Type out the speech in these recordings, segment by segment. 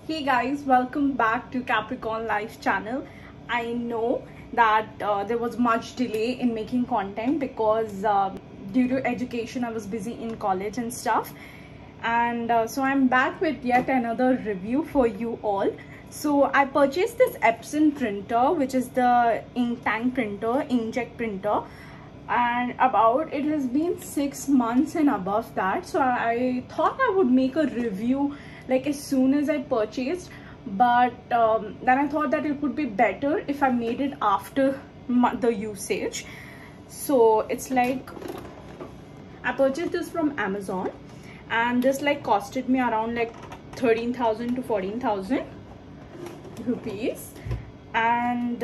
Hey guys, welcome back to Capricorn Life channel. I know that there was much delay in making content because due to education I was busy in college and stuff, and so I'm back with yet another review for you all. So I purchased this Epson printer, which is the ink tank printer, inkjet printer, and it has been 6 months and above that. So I thought I would make a review like as soon as I purchased, but then I thought that it would be better if I made it after the usage. So it's like I purchased this from Amazon, and this like costed me around like 13,000 to 14,000 rupees. And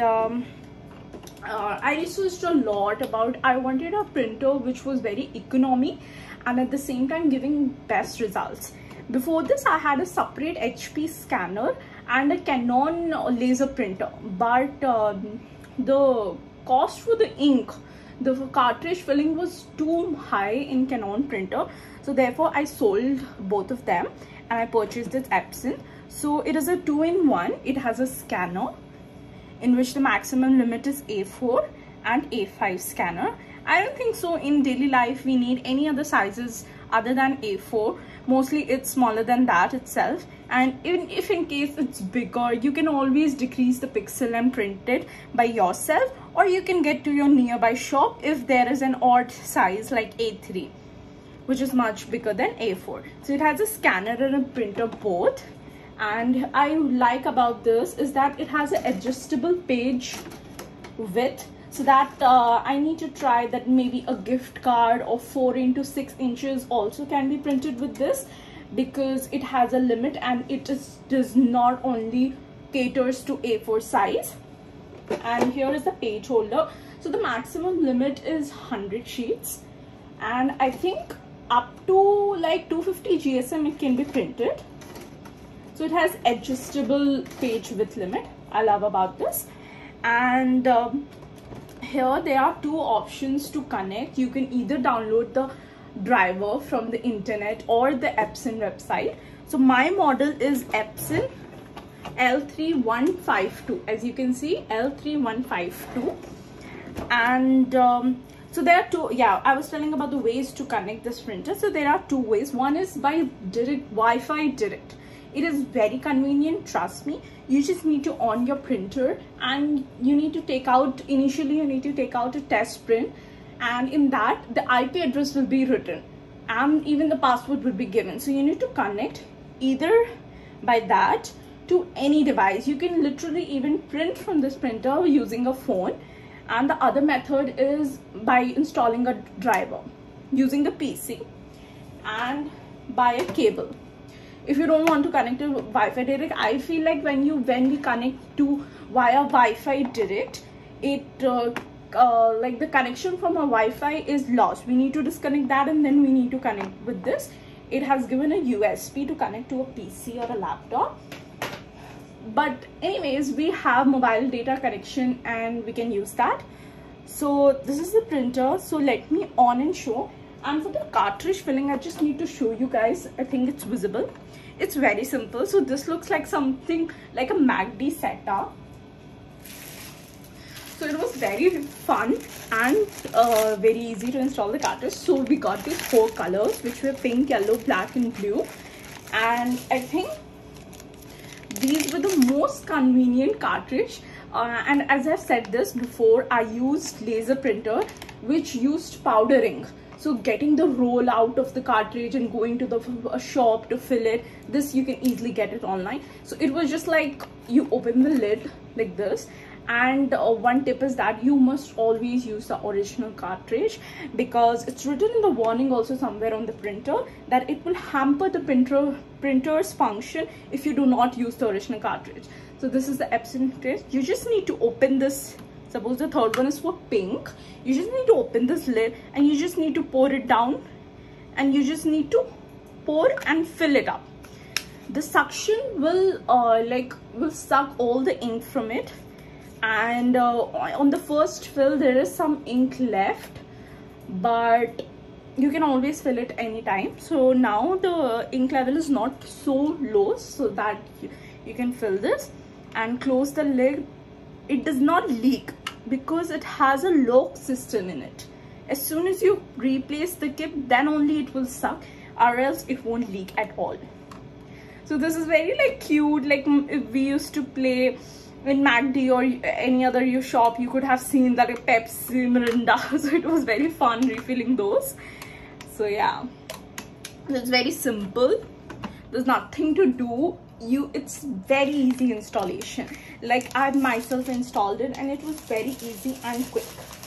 I researched a lot about, I wanted a printer which was very economy and at the same time giving best results. Before this I had a separate HP scanner and a Canon laser printer, but the cost for the ink, the cartridge filling was too high in Canon printer, so therefore I sold both of them and I purchased this Epson. So it is a 2-in-1. It has a scanner in which the maximum limit is A4 and A5 scanner. I don't think so in daily life we need any other sizes other than A4. Mostly it's smaller than that itself, and even if in case it's bigger, you can always decrease the pixel and print it by yourself, or you can get to your nearby shop if there is an odd size like A3, which is much bigger than A4. So it has a scanner and a printer both. And I like about this is that it has an adjustable page width, so that I need to try that maybe a gift card of 4 into 6 inches also can be printed with this, because it has a limit and it does not only caters to A4 size. And here is the page holder. So the maximum limit is 100 sheets, and I think up to like 250 GSM it can be printed. So it has adjustable page width limit. I love about this. And here there are two options to connect. You can either download the driver from the internet or the Epson website. So my model is Epson L3152. As you can see, L3152. And so there are two, I was telling about the ways to connect this printer. So there are two ways. One is by direct Wi-Fi direct. It is very convenient, trust me. You just need to on your printer, and you need to take out, initially you need to take out a test print, and in that the IP address will be written and even the password will be given. So you need to connect either by that to any device. You can literally even print from this printer using a phone, and the other method is by installing a driver using the PC and by a cable. If you don't want to connect to Wi-Fi direct, I feel like when we connect to via Wi-Fi direct, it like the connection from a Wi-Fi is lost. We need to disconnect that, and then we need to connect with this. It has given a USB to connect to a PC or a laptop. But anyways, we have mobile data connection and we can use that. So this is the printer. So let me on and show. And for the cartridge filling, I just need to show you guys. I think it's visible. It's very simple. So this looks like something like a MACD setup. So it was very fun and very easy to install the cartridge. So we got these 4 colors, which were pink, yellow, black and blue. And I think these were the most convenient cartridge. And as I've said this before, I used laser printer which used powdering. So getting the roll out of the cartridge and going to the shop to fill it, this you can easily get it online. So it was just like you open the lid like this. And one tip is that you must always use the original cartridge, because it's written in the warning also somewhere on the printer that it will hamper the printer's function if you do not use the original cartridge. So this is the Epson cartridge. You just need to open this. Suppose the third one is for pink. You just need to open this lid and you just need to pour it down, and you just need to pour and fill it up. The suction will suck all the ink from it, and on the first fill there is some ink left, but you can always fill it anytime. So now the ink level is not so low, so that you can fill this and close the lid. It does not leak because it has a lock system in it. As soon as you replace the cap, then only it will suck, or else it won't leak at all. So this is very like cute. Like if we used to play in MacD or any other shop, you could have seen that a Pepsi, Mirinda. So it was very fun refilling those. So yeah, it's very simple. There's nothing to do. It's very easy installation. Like I myself installed it and it was very easy and quick.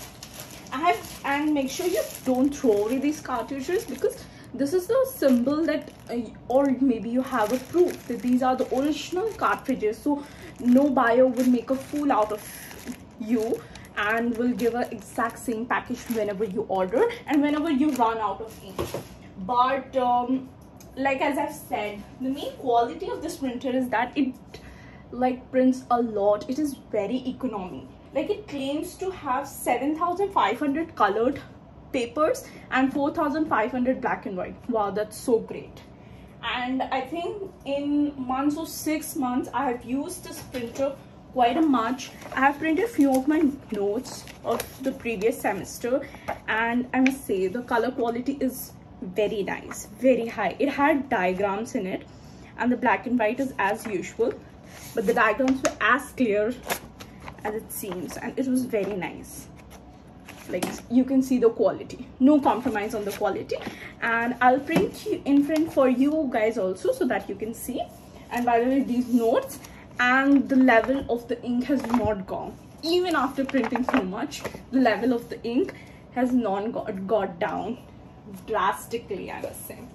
And make sure you don't throw away these cartridges, because this is the symbol that or maybe you have a proof that these are the original cartridges. So no buyer will make a fool out of you and will give an exact same package whenever you order and whenever you run out of ink. But like as I've said, the main quality of this printer is that it like prints a lot. It is very economical. Like it claims to have 7,500 colored papers and 4,500 black and white. Wow, that's so great. And I think in months or 6 months I have used this printer quite a much. I have printed a few of my notes of the previous semester, and I must say the color quality is very nice, very high. It had diagrams in it, and the black and white is as usual, but the diagrams were as clear as it seems, and it was very nice. Like you can see the quality, no compromise on the quality. And I'll print in print for you guys also, so that you can see. And by the way, these notes and the level of the ink has not gone. Even after printing so much, the level of the ink has not got down drastically, I must say.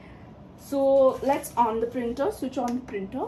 So let's on the printer, switch on the printer.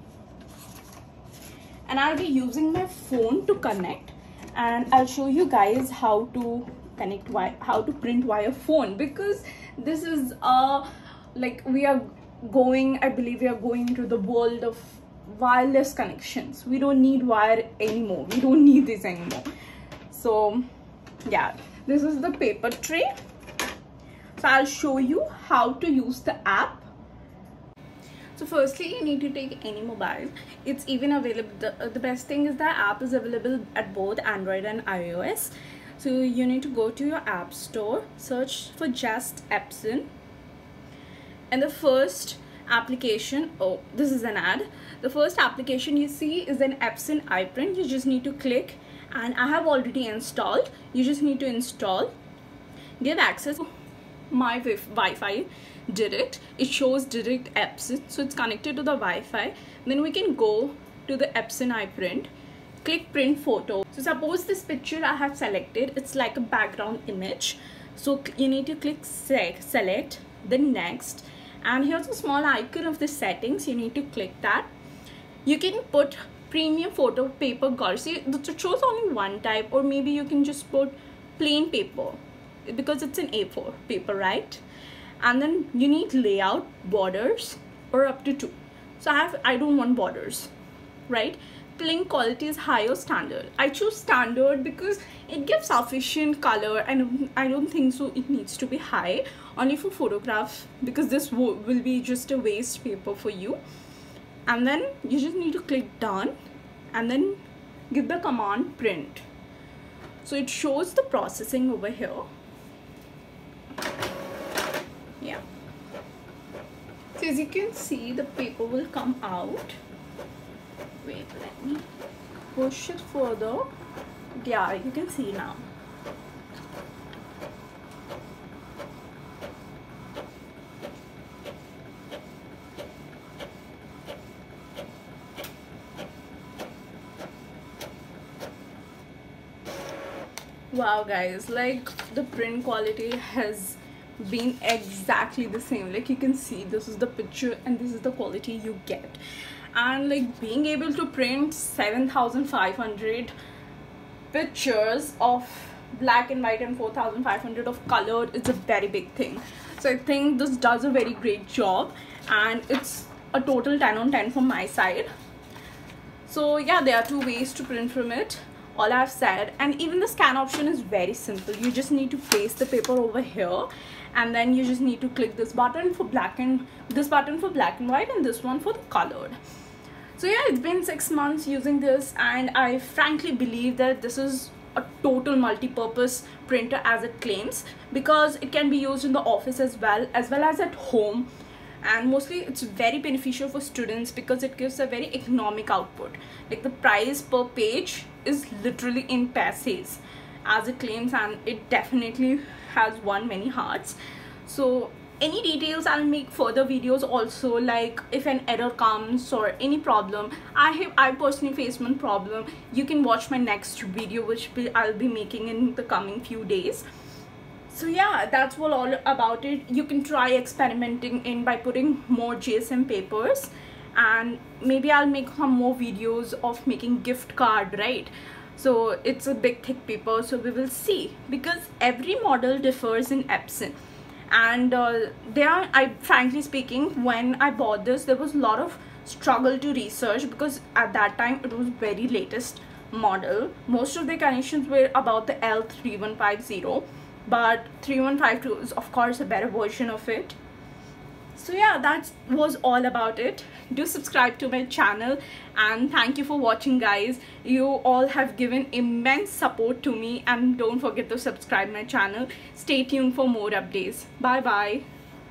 And I'll be using my phone to connect, and I'll show you guys how to connect, how to print via phone, because this is like we are going, I believe we are going into the world of wireless connections. We don't need wire anymore. We don't need this anymore. So yeah, this is the paper tray. So I'll show you how to use the app. So firstly, you need to take any mobile. It's even available. The best thing is the app is available at both Android and iOS. So you need to go to your app store, search for just Epson, and the first application, oh, this is an ad. The first application you see is an Epson iPrint. You just need to click, and I have already installed. You just need to install, give access to my Wi-Fi direct. It shows direct Epson, so it's connected to the Wi-Fi. Then we can go to the Epson iPrint, click print photo. So suppose this picture I have selected, it's like a background image. So you need to click select, then next, and here's a small icon of the settings. You need to click that. You can put premium photo paper Garcia. It shows only one type, or maybe you can just put plain paper because it's an A4 paper, right? And then you need layout, borders, or up to 2. So I don't want borders, right? Print quality is high or standard. I choose standard because it gives sufficient color, and I don't think so it needs to be high, only for photograph, because this will be just a waste paper for you. And then you just need to click done, and then give the command print. So it shows the processing over here. Yeah, so as you can see, the paper will come out. Wait, let me push it further. Yeah, you can see now. Wow guys, like the print quality has been exactly the same. Like you can see, this is the picture and this is the quality you get. And like being able to print 7,500 pictures of black and white and 4,500 of colored is a very big thing. So I think this does a very great job, and it's a total 10 on 10 from my side. So yeah, there are 2 ways to print from it, all I've said. And even the scan option is very simple. You just need to place the paper over here, and then you just need to click this button for black and white, and this one for the colored. So yeah, it's been 6 months using this, and I frankly believe that this is a total multi-purpose printer as it claims, because it can be used in the office as well as at home. And mostly it's very beneficial for students because it gives a very economic output. Like the price per page is literally in paise as it claims, and it definitely has won many hearts. So any details, I'll make further videos also, like if an error comes or any problem. I personally faced one problem. You can watch my next video, which I'll be making in the coming few days. So yeah, that's all about it. You can try experimenting in by putting more GSM papers, and maybe I'll make some more videos of making gift card, right? So it's a big thick paper, so we will see, because every model differs in Epson. And frankly speaking, when I bought this, there was a lot of struggle to research, because at that time it was very latest model. Most of the connections were about the L3150, but 3152 is of course a better version of it. So yeah, that was all about it. Do subscribe to my channel, and thank you for watching, guys. You all have given immense support to me, and don't forget to subscribe my channel. Stay tuned for more updates. Bye bye.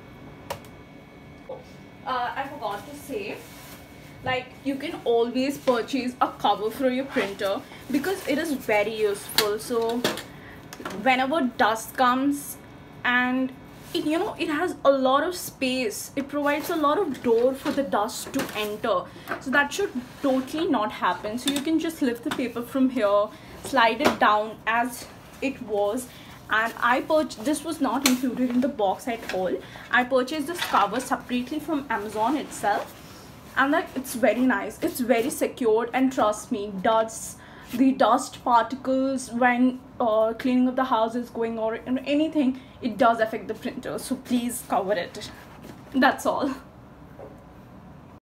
I forgot to say, like, you can always purchase a cover for your printer because it is very useful. So whenever dust comes, and it has a lot of space, it provides a lot of door for the dust to enter, so that should totally not happen. So you can just lift the paper from here, slide it down as it was. And this was not included in the box at all. I purchased this cover separately from Amazon itself, and like, it's very nice, it's very secured, and trust me, the dust particles when cleaning up the house is going, or anything, it does affect the printer. So please cover it. That's all.